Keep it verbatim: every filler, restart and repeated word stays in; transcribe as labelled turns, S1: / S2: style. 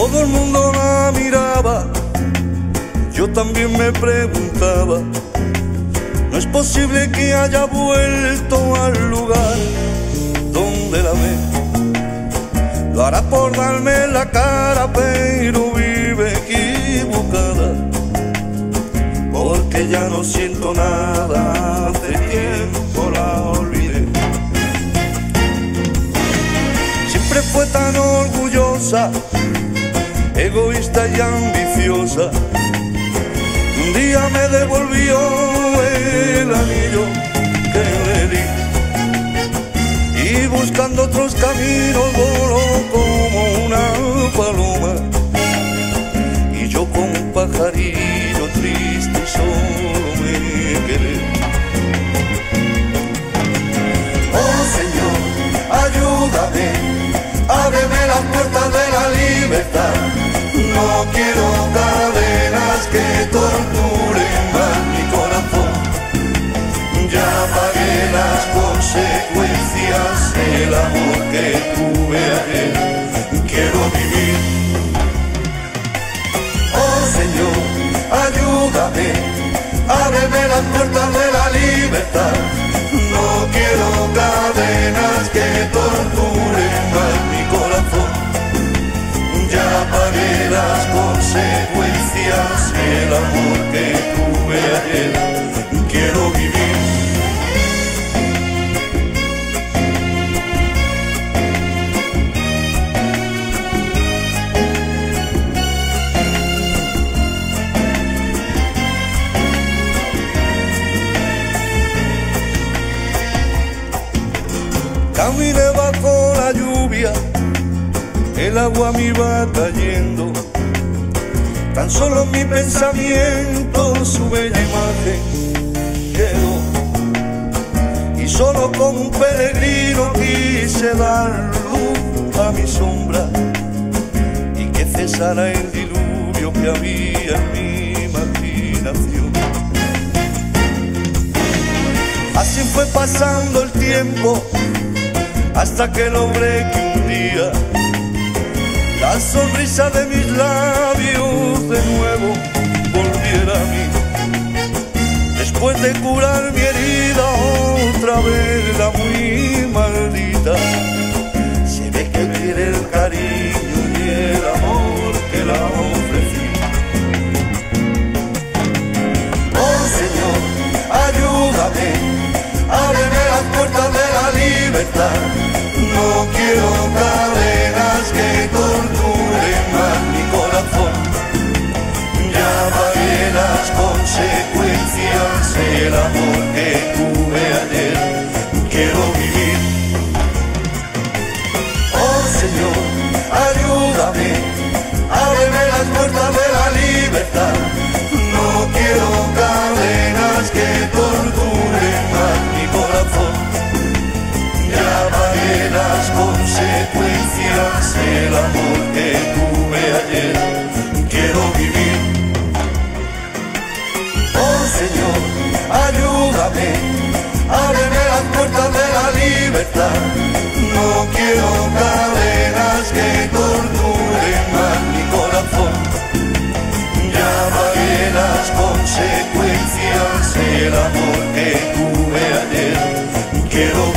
S1: Todo el mundo la miraba, yo también me preguntaba, no es posible que haya vuelto al lugar donde la ve. Lo hará por darme la cara, pero vive equivocada, porque ya no siento nada, hace tiempo la olvidé. Siempre fue tan orgullosa, egoísta y ambiciosa. Un día me devolvió el anillo que le di, y buscando otros caminos voló como una paloma, y yo como un pajarillo triste y solo me quedé. Oh Señor, ayúdame, ábreme las puertas de la libertad. No quiero cadenas que torturen más mi corazón. Ya pagué las consecuencias del amor que tuve ayer. Quiero vivir. Oh Señor, ayúdame, ábreme las puertas de la libertad. No quiero cadenas que torturen más mi corazón. Ya pagué las consecuencias del amor que tuve ayer. Quiero vivir. Caminé bajo la lluvia, el agua me iba cayendo, tan solo en mi pensamiento su bella imagen quedó, y solo como un peregrino quise dar luz a mi sombra, y que cesara el diluvio que había en mi imaginación. Así fue pasando el tiempo, hasta que logré que un día la sonrisa de mis labios de nuevo volviera a mí. Después de curar mi herida, otra vez la muy maldita se ve que quiere el cariño y el amor que la ofrecí. Oh Señor, ayúdame, ábreme las puertas de la libertad. No quiero cadenas que torturen más mi corazón. Ya pagué las consecuencias del amor que tuve ayer. Quiero vivir. Oh Señor, ayúdame, ábreme las puertas de la libertad. No quiero cadenas que torturen más mi corazón. Ya pagué las consecuencias del amor que tuve ayer. Quiero vivir. Oh Señor, ayúdame, ábreme las puertas de la libertad. No quiero cadenas que torturen más mi corazón. Ya pagué las consecuencias del amor que tuve ayer. Quiero